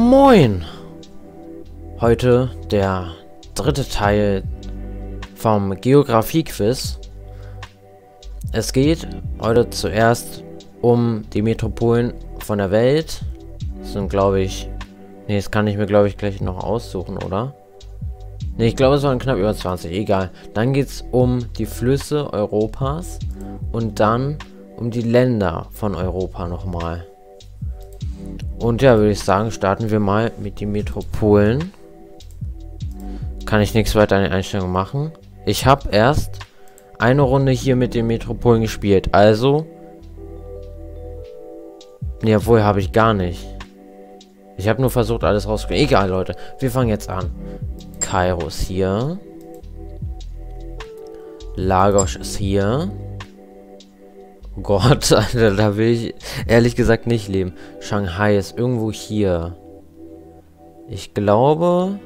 Moin! Heute der dritte Teil vom Geografie-Quiz. Es geht heute zuerst um die Metropolen von der Welt. Das sind, glaube ich... Ne, das kann ich mir, glaube ich, gleich noch aussuchen, oder? Ne, ich glaube, es waren knapp über 20. Egal. Dann geht es um die Flüsse Europas und dann um die Länder von Europa nochmal. Und ja, würde ich sagen, starten wir mal mit den Metropolen. Kann ich nichts weiter an den Einstellungen machen. Ich habe erst eine Runde hier mit den Metropolen gespielt. Also... Ne, obwohl habe ich gar nicht. Ich habe nur versucht, alles rauszukriegen. Egal, Leute. Wir fangen jetzt an. Kairo ist hier. Lagos ist hier. Oh Gott, Alter, da will ich ehrlich gesagt nicht leben. Shanghai ist irgendwo hier. Ich glaube...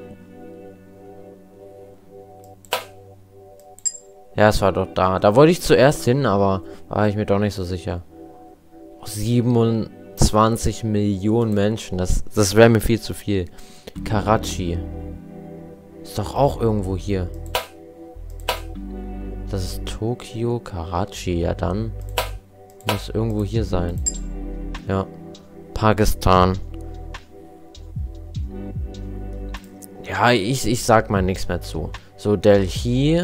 Ja, es war doch da. Da wollte ich zuerst hin, aber war ich mir doch nicht so sicher. 27 Millionen Menschen. Das wäre mir viel zu viel. Karachi. Ist doch auch irgendwo hier. Das ist Tokio, Karachi. Ja, dann muss irgendwo hier sein. Ja. Pakistan. Ja, ich sag mal nichts mehr zu. So, Delhi.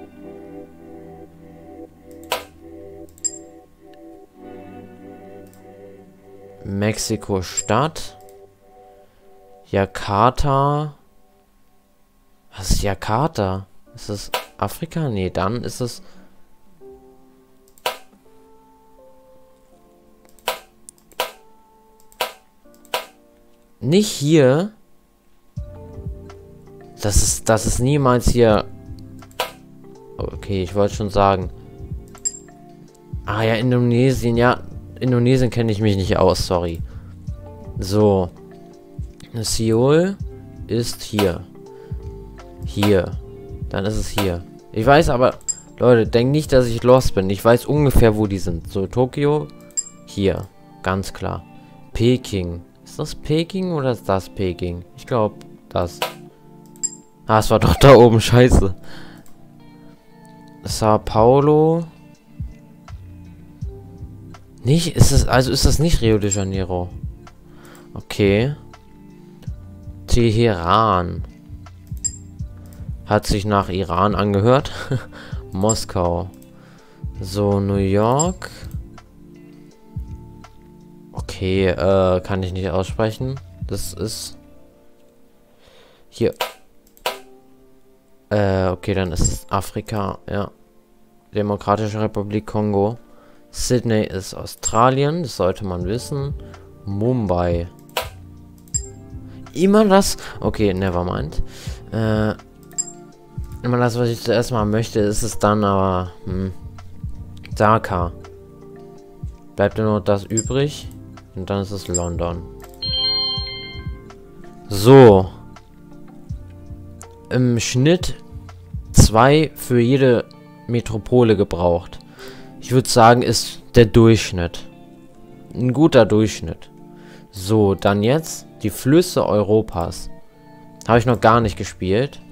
Mexiko-Stadt. Jakarta. Was ist Jakarta? Ist es Afrika? Nee, dann ist es... Nicht hier. Das ist niemals hier... Okay, ich wollte schon sagen. Ah ja, Indonesien, ja. Indonesien kenne ich mich nicht aus, sorry. So. Seoul ist hier. Hier. Dann ist es hier. Ich weiß aber... Leute, denkt nicht, dass ich lost bin. Ich weiß ungefähr, wo die sind. So, Tokio. Hier. Ganz klar. Peking. Ist das Peking oder ist das Peking? Ich glaube, das. Ah, es war doch da oben. Scheiße. Sao Paulo. Nicht? Ist das nicht Rio de Janeiro? Okay. Teheran. Hat sich nach Iran angehört. Moskau. So, New York. Okay, kann ich nicht aussprechen. Das ist... Hier. Okay, dann ist es Afrika. Ja. Demokratische Republik Kongo. Sydney ist Australien. Das sollte man wissen. Mumbai. Immer das... Okay, nevermind. Immer das, was ich zuerst mal möchte, ist es dann aber... Dhaka. Bleibt nur das übrig. Und dann ist es London. So. Im Schnitt 2 für jede Metropole gebraucht. Ich würde sagen, ist der Durchschnitt. Ein guter Durchschnitt. So, dann jetzt die Flüsse Europas. Habe ich noch gar nicht gespielt.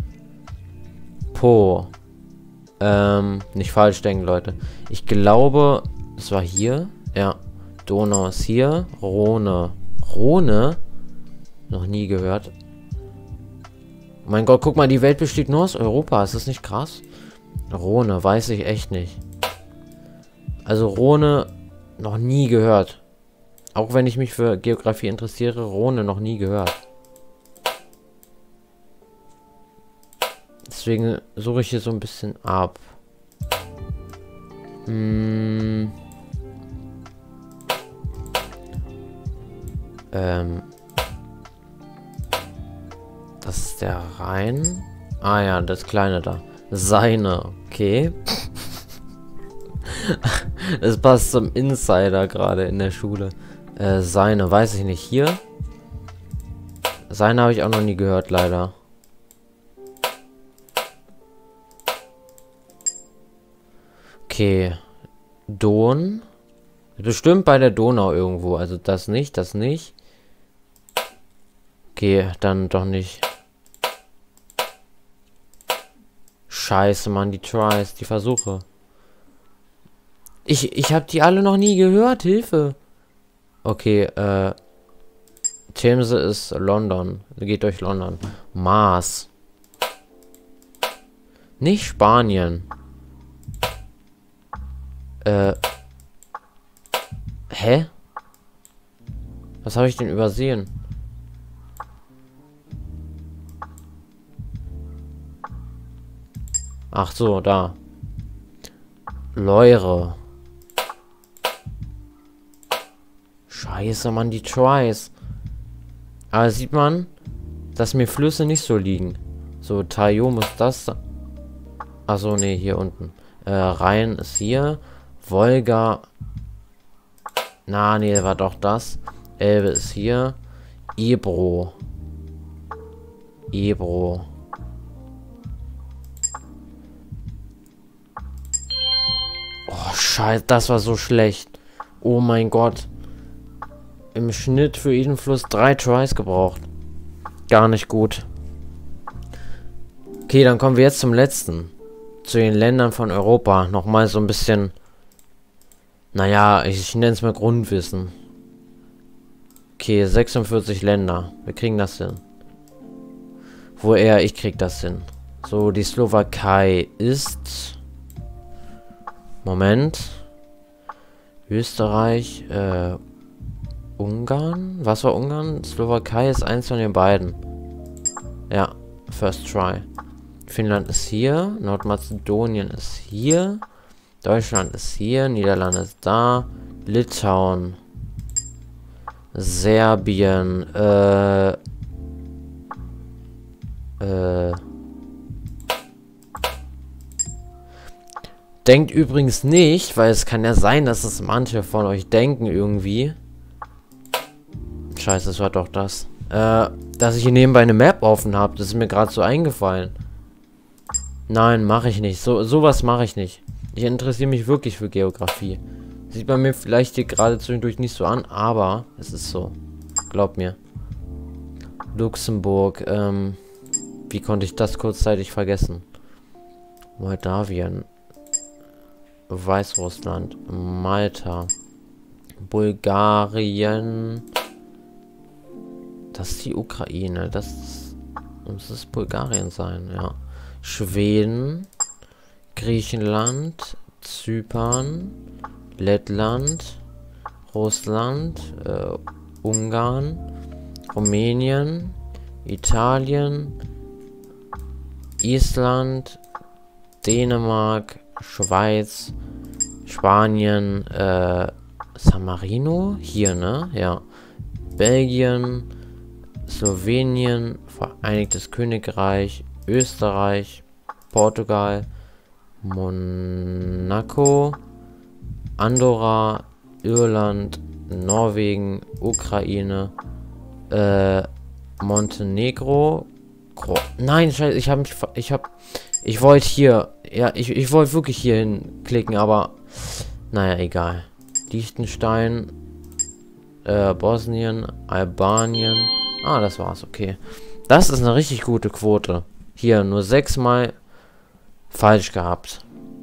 Po. Nicht falsch denken, Leute. Ich glaube, es war hier. Ja. Donau ist hier. Rhone. Rhone? Noch nie gehört. Oh mein Gott, guck mal, die Welt besteht nur aus Europa. Ist das nicht krass? Rhone, weiß ich echt nicht. Also Rhone, noch nie gehört. Auch wenn ich mich für Geografie interessiere, Rhone noch nie gehört. Deswegen suche ich hier so ein bisschen ab. Das ist der Rhein. Ah ja, das kleine da. Seine, okay. Es passt zum Insider gerade in der Schule. Seine, weiß ich nicht. Hier. Seine habe ich auch noch nie gehört, leider. Okay. Don. Bestimmt bei der Donau irgendwo. Also das nicht, das nicht. Okay, dann doch nicht. Scheiße, Mann, die Tries, die Versuche. Ich habe die alle noch nie gehört, Hilfe. Okay, Themse ist London. Geht durch London. Mars. Nicht Spanien. Hä? Was habe ich denn übersehen? Ach so, da. Leure. Scheiße, Mann, die Tries. Aber sieht man, dass mir Flüsse nicht so liegen. So, Tajo muss das... Achso, nee, hier unten. Rhein ist hier. Wolga... Na, nee, war doch das. Elbe ist hier. Ebro. Ebro. Oh, Scheiße, das war so schlecht. Oh mein Gott. Im Schnitt für jeden Fluss 3 Tries gebraucht. Gar nicht gut. Okay, dann kommen wir jetzt zum letzten. Zu den Ländern von Europa. Nochmal so ein bisschen... Naja, ich nenne es mal Grundwissen. Okay, 46 Länder. Wir kriegen das hin. Ich krieg das hin. So, die Slowakei ist... Moment. Österreich, Ungarn? Was war Ungarn? Slowakei ist eins von den beiden. Ja, first try. Finnland ist hier. Nordmazedonien ist hier. Deutschland ist hier. Niederlande ist da. Litauen. Serbien. Denkt übrigens nicht, weil es kann ja sein, dass es manche von euch denken irgendwie. Scheiße, es war doch das. Dass ich hier nebenbei eine Map offen habe. Das ist mir gerade so eingefallen. Nein, mache ich nicht. Sowas mache ich nicht. Ich interessiere mich wirklich für Geografie. Sieht man mir vielleicht hier gerade zwischendurch nicht so an, aber es ist so. Glaub mir. Luxemburg, wie konnte ich das kurzzeitig vergessen? Moldawien. Weißrussland. Malta. Bulgarien. Das ist die Ukraine. Das muss es Bulgarien sein, ja. Schweden. Griechenland. Zypern. Lettland. Russland. Ungarn. Rumänien. Italien. Island. Dänemark. Schweiz. Spanien. San Marino. Hier, ne? Ja. Belgien. Slowenien. Vereinigtes Königreich. Österreich. Portugal. Monaco. Andorra. Irland. Norwegen. Ukraine. Montenegro. Nein, scheiße, ich wollte hier, ja, ich wollte wirklich hier hinklicken, aber, naja, egal. Liechtenstein, Bosnien, Albanien, das war's, okay. Das ist eine richtig gute Quote. Hier, nur 6-mal falsch gehabt.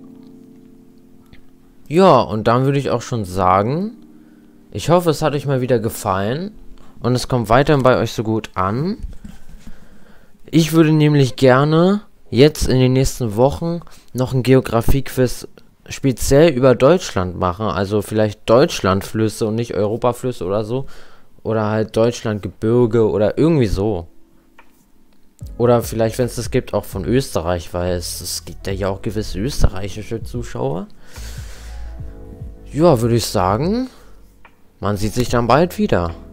Ja, und dann würde ich auch schon sagen, ich hoffe, es hat euch mal wieder gefallen und es kommt weiterhin bei euch so gut an. Ich würde nämlich gerne jetzt in den nächsten Wochen noch ein Geografie-Quiz speziell über Deutschland machen. Also vielleicht Deutschlandflüsse und nicht Europaflüsse oder so. Oder halt Deutschlandgebirge oder irgendwie so. Oder vielleicht, wenn es das gibt, auch von Österreich, weil es gibt ja auch gewisse österreichische Zuschauer. Ja, würde ich sagen, man sieht sich dann bald wieder.